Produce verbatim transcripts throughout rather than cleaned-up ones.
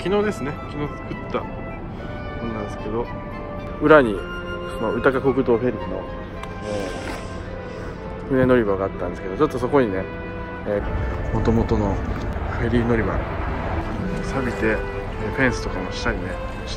昨日ですね、昨日作ったものなんですけど、裏にその宇高国道フェリーの、えー、船乗り場があったんですけど、ちょっとそこにね、もともとのフェリー乗り場錆びて、えー、フェンスとかも下にねして。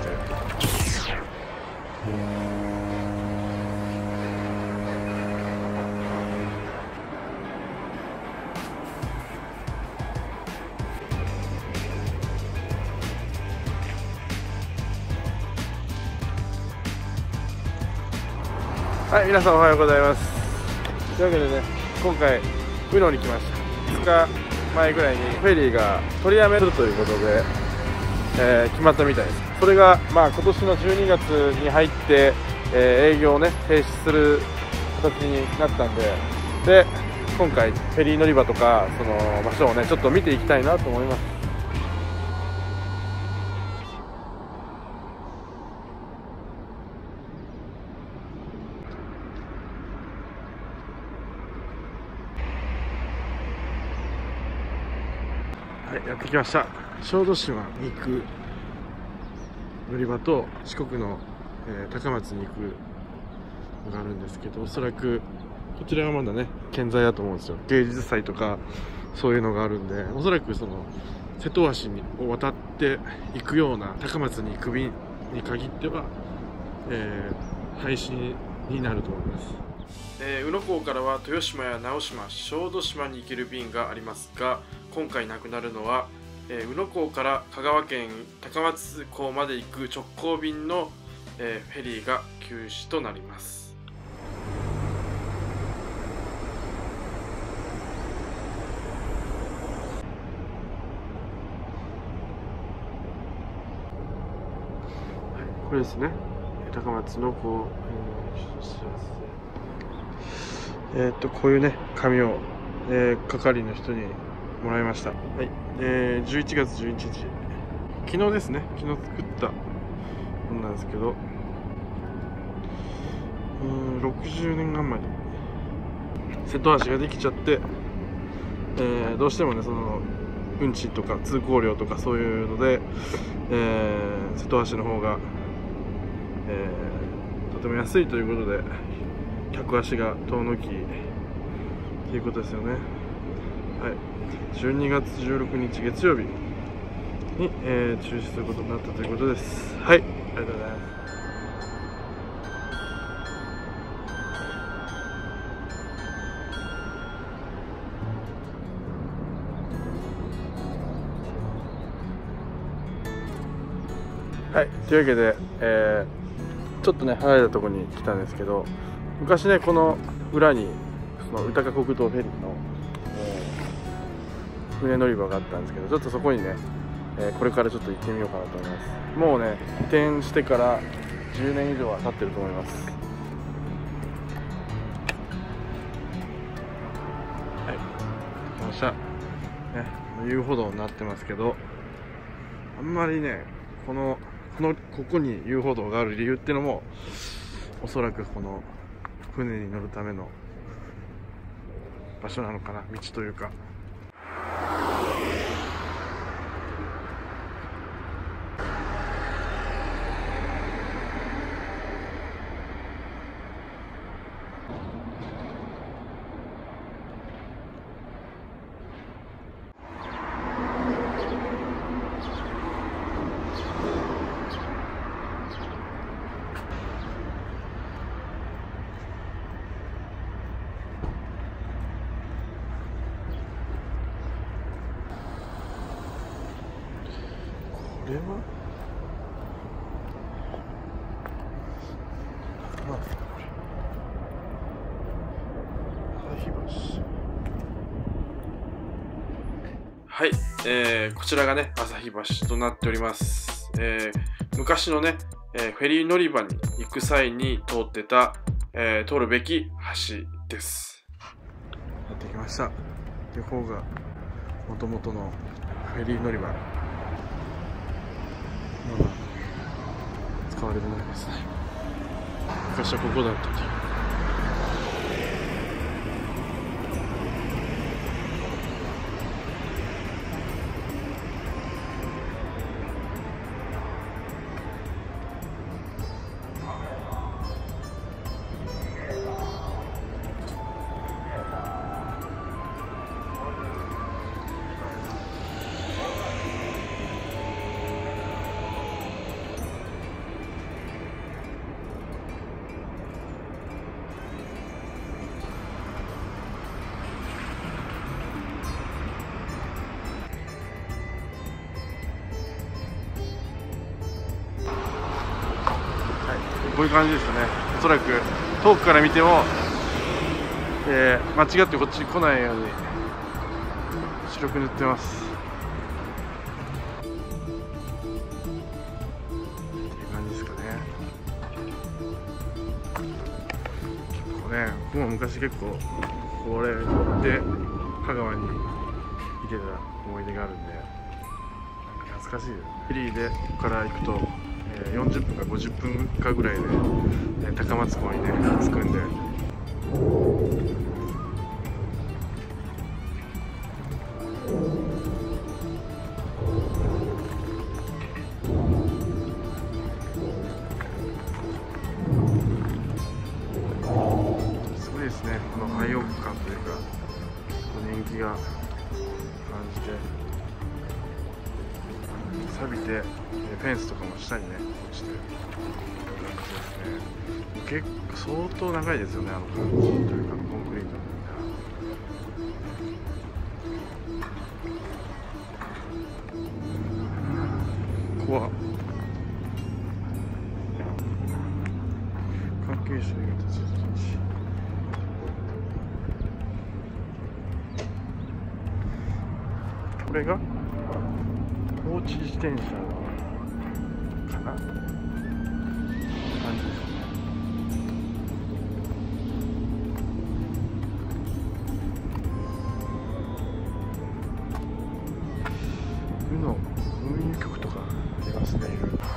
はい、皆さんおはようございます。というわけでね、今回宇野に来ました。ふつかまえぐらいにフェリーが取りやめるということで、えー、決まったみたいです。それがまあ今年のじゅうにがつに入って、えー、営業をね停止する形になったんで、で今回フェリー乗り場とかその場所をねちょっと見ていきたいなと思います。はい、やってきました。小豆島に行く乗り場と四国の、えー、高松に行くのがあるんですけど、おそらくこちらはまだね健在だと思うんですよ。芸術祭とかそういうのがあるんで、おそらくその瀬戸橋を渡って行くような高松に行く便に限っては、えー、廃止になると思います。えー、宇野港からは豊島や直島、小豆島に行ける便がありますが、今回なくなるのは、えー、宇野港から香川県高松港まで行く直行便の、えー、フェリーが休止となります。はい、これですね、高松のこう、えー、えー、っとこういうね紙を、えー、係の人にもらいました。はい、えー、じゅういちがつじゅういちにち、昨日ですね、昨日作ったものなんですけど、うん、ろくじゅうねん余り瀬戸橋ができちゃって、えー、どうしてもねその運賃とか通行料とかそういうので、えー、瀬戸橋の方が、えー、とても安いということで客足が遠のきということですよね。はい、じゅうにがつじゅうろくにち月曜日に、えー、中止することになったということです。はい、ありがとうございます。はい、というわけで、えー、ちょっとね離れたところに来たんですけど、昔ねこの裏にその宇高国道フェリーの、えー、船乗り場があったんですけど、ちょっとそこにね、えー、これからちょっと行ってみようかなと思います。もうね移転してからじゅうねん以上は経ってると思います。はい、来ました、ね、遊歩道になってますけど、あんまりねこのこのここに遊歩道がある理由っていうのも、おそらくこの船に乗るための場所なのかな、道というか。これはなんですか、これ朝日橋。はい、えー、こちらがね朝日橋となっております。えー、昔のね、えー、フェリー乗り場に行く際に通ってた、えー、通るべき橋です。やってきました。で、方がもともとのフェリー乗り場、まだ使われてないですね。昔はここだったという。 こういう感じですよね。おそらく遠くから見ても、えー、間違ってこっちに来ないように白く塗ってます。っていう感じですかね。結構ね、僕も昔結構これで香川に行けた思い出があるんで、懐かしいです。フェリーでここから行くと、えー、よんじゅっぷんかごじゅっぷんかぐらいで、えー、高松港にね着くんで。すごいですね、この愛欲感というか年季が感じて、錆びてフェンスとかも下にね落ちてる感じですね。結構相当長いですよね、あの感じというかコンクリートのみたいな。怖っ。関係者が立ち入り禁止。これが放置自転車かな感じですね。うの運輸局とかありますね、いろいろ。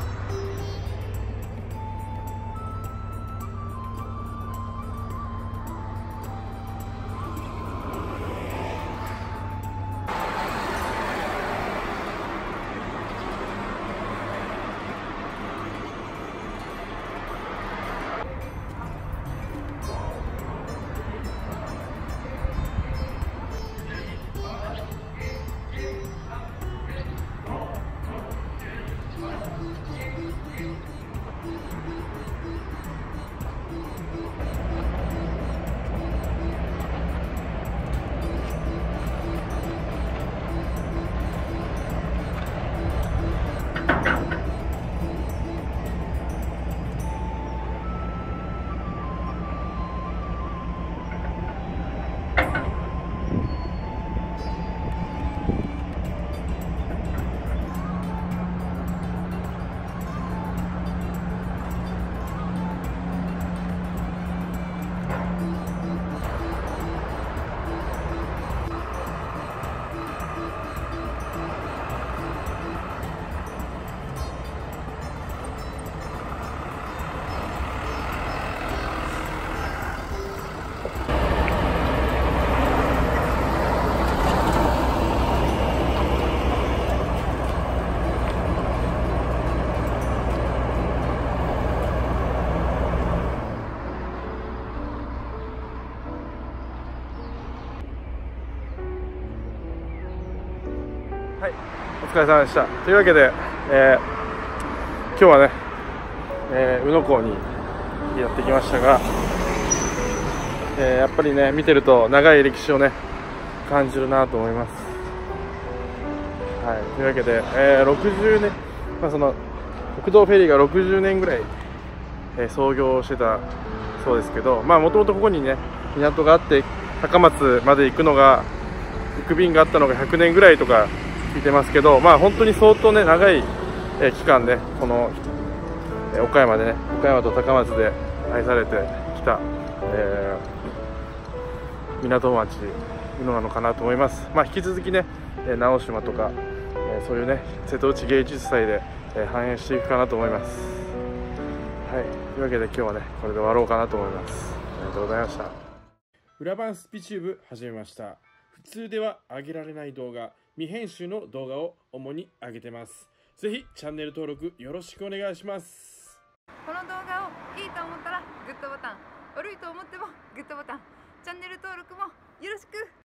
はい、お疲れ様でした。というわけで、えー、今日はね、えー、宇野港にやってきましたが、えー、やっぱりね、見てると長い歴史をね感じるなと思います。はい、というわけで、えー、ろくじゅうねん、まあ、その国道フェリーがろくじゅうねんぐらい、えー、創業してたそうですけど、まあもともとここにね港があって高松まで行くのが行く便があったのがひゃくねんぐらいとか聞いてますけど、まあ本当に相当ね長い、えー、期間でこの、えー、岡山でね岡山と高松で愛されてきた、えー、港町宇野なのかなと思います。まあ引き続きね直島とか、えー、そういうね瀬戸内芸術祭で、えー、反映していくかなと思います。はい、というわけで今日はねこれで終わろうかなと思います。ありがとうございました。裏番スピチューブ始めました。普通では上げられない動画、未編集の動画を主に上げてます。ぜひチャンネル登録よろしくお願いします。 この動画をいいと思ったらグッドボタン、悪いと思ってもグッドボタン、チャンネル登録もよろしく。